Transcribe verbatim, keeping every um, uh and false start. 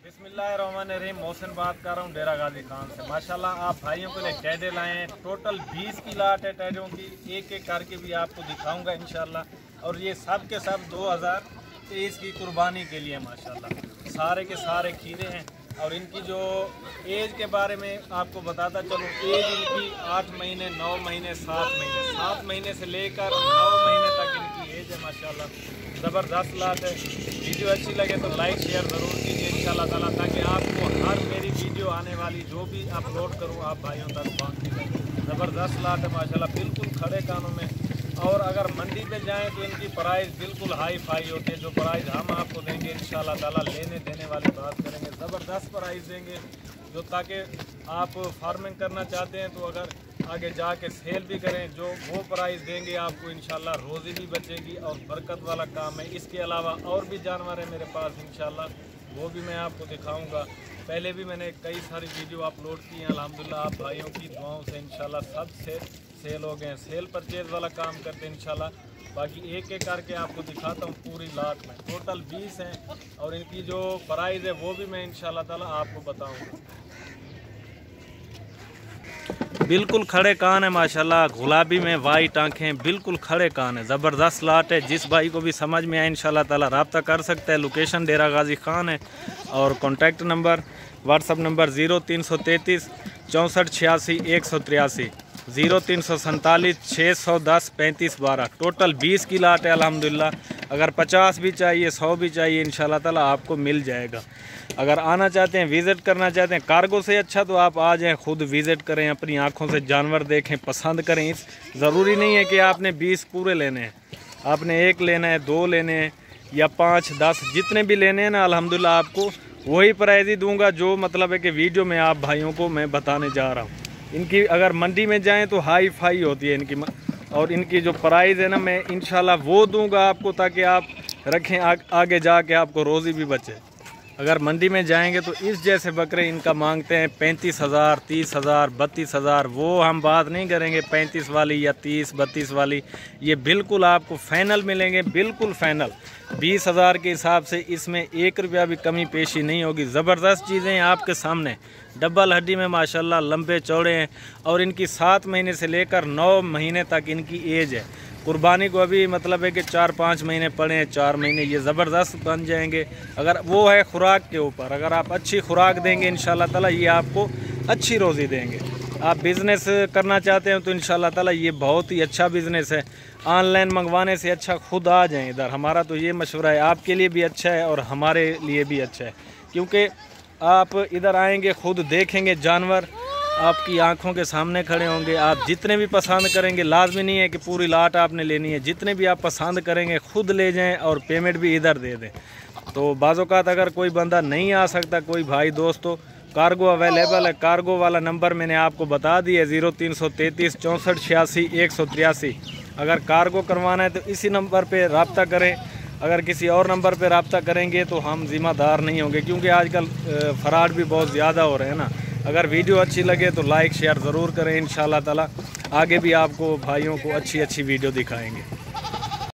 बिस्मिल्लाहिर्रहमानिर्रहीम। मोहसिन बात कर रहा हूँ डेरा गाजी खान से। माशाल्लाह आप भाइयों के लिए टैडे लाए हैं। टोटल बीस की लाट है टैडों की, एक एक करके भी आपको दिखाऊंगा इंशाल्लाह। और ये सब के सब दो हज़ार तेईस की कुर्बानी के लिए माशाल्लाह सारे के सारे खीरे हैं। और इनकी जो एज के बारे में आपको बताता चलूँ, एज इनकी आठ महीने नौ महीने सात महीने सात महीने से लेकर नौ महीने तक इनकी एज है। माशाल्लाह ज़बरदस्त लाट है। वीडियो अच्छी लगे तो लाइक शेयर ज़रूर कीजिए इंशाल्लाह ताला, ताकि आपको हर मेरी वीडियो आने वाली जो भी अपलोड करूँ आप भाइयों तक पहुँच सके। ज़बरदस्त लाट है माशाल्लाह, बिल्कुल खड़े कानों में। और अगर मंडी पे जाएं तो इनकी प्राइस बिल्कुल हाई फाई होती है। जो प्राइस हम आपको देंगे इंशाल्लाह ताला लेने देने वाली बात करेंगे, ज़बरदस्त प्राइस देंगे जो, ताकि आप फार्मिंग करना चाहते हैं तो अगर आगे जाके सेल भी करें, जो वो प्राइस देंगे आपको इंशाल्लाह रोज़ी भी बचेगी और बरकत वाला काम है। इसके अलावा और भी जानवर हैं मेरे पास इंशाल्लाह, वो भी मैं आपको दिखाऊंगा। पहले भी मैंने कई सारी वीडियो अपलोड की हैं अल्हम्दुलिल्लाह, आप भाइयों की दुआओं से इंशाल्लाह सब से सेल हो गए। सेल परचेज़ वाला काम करते हैं इंशाल्लाह। बाकी एक एक करके आपको दिखाता हूँ पूरी लाट में। टोटल बीस हैं और इनकी जो प्राइस है वो भी मैं इंशाल्लाह ताला आपको बताऊँगा। बिल्कुल खड़े कान है माशाल्लाह, गुलाबी में वाइट आंखें, बिल्कुल खड़े कान है। ज़बरदस्त लाट है। जिस भाई को भी समझ में आए इंशाल्लाह ताला रब्ता कर सकता है। लोकेशन डेरा गाजी खान है और contact number WhatsApp number zero तीन सौ तैंतीस चौंसठ छियासी एक सौ तिरासी ज़ीरो तीन सौ सैंतालीस छः सौ दस पैंतीस बारह। टोटल बीस की लाट है अल्हम्दुलिल्लाह। अगर पचास भी चाहिए सौ भी चाहिए इंशाल्लाह ताला आपको मिल जाएगा। अगर आना चाहते हैं विज़िट करना चाहते हैं कार्गो से अच्छा तो आप आ जाएं, खुद विज़िट करें, अपनी आँखों से जानवर देखें, पसंद करें। इस ज़रूरी नहीं है कि आपने बीस पूरे लेने हैं, आपने एक लेना है, दो लेने हैं या पाँच दस, जितने भी लेने हैं ना अल्हम्दुलिल्लाह आपको वही प्राइस ही दूंगा जो मतलब है कि वीडियो में आप भाइयों को मैं बताने जा रहा हूँ। इनकी अगर मंडी में जाएं तो हाई फाई होती है इनकी, और इनकी जो प्राइस है ना मैं इंशाल्लाह वो दूंगा आपको, ताकि आप रखें आ, आगे जाके आपको रोज़ी भी बचे। अगर मंडी में जाएंगे तो इस जैसे बकरे इनका मांगते हैं पैंतीस हज़ार तीस हज़ार बत्तीस हज़ार, वो हम बात नहीं करेंगे पैंतीस वाली या तीस बत्तीस वाली। ये बिल्कुल आपको फ़ाइनल मिलेंगे, बिल्कुल फ़ाइनल बीस हज़ार के हिसाब से। इसमें एक रुपया भी कमी पेशी नहीं होगी। ज़बरदस्त चीज़ें आपके सामने, डबल हड्डी में माशाल्लाह लंबे चौड़े हैं। और इनकी सात महीने से लेकर नौ महीने तक इनकी एज है। कुर्बानी को अभी मतलब है कि चार पाँच महीने पड़े हैं, चार महीने ये ज़बरदस्त बन जाएंगे। अगर वो है खुराक के ऊपर, अगर आप अच्छी खुराक देंगे इंशाल्लाह ताला ये आपको अच्छी रोज़ी देंगे। आप बिज़नेस करना चाहते हैं तो इंशाल्लाह ताला ये बहुत ही अच्छा बिज़नेस है। ऑनलाइन मंगवाने से अच्छा खुद आ जाएं इधर। हमारा तो ये मशवरा है, आपके लिए भी अच्छा है और हमारे लिए भी अच्छा है, क्योंकि आप इधर आएंगे खुद देखेंगे जानवर, आपकी आंखों के सामने खड़े होंगे। आप जितने भी पसंद करेंगे, लाजमी नहीं है कि पूरी लाट आपने लेनी है, जितने भी आप पसंद करेंगे खुद ले जाएं और पेमेंट भी इधर दे दें। तो बाज़-औक़ात अगर कोई बंदा नहीं आ सकता, कोई भाई दोस्तों, कार्गो अवेलेबल है। कार्गो वाला नंबर मैंने आपको बता दिया, ज़ीरो तीन सौ तैंतीस चौंसठ छियासी एक सौ तिरासी। अगर कार्गो करवाना है तो इसी नंबर पर रब्ता करें। अगर किसी और नंबर पर रब्ता करेंगे तो हम ज़िम्मेदार नहीं होंगे, क्योंकि आजकल फ्रॉड भी बहुत ज़्यादा हो रहे हैं ना। अगर वीडियो अच्छी लगे तो लाइक शेयर ज़रूर करें। इंशाल्लाह ताला आगे भी आपको भाइयों को अच्छी अच्छी वीडियो दिखाएंगे।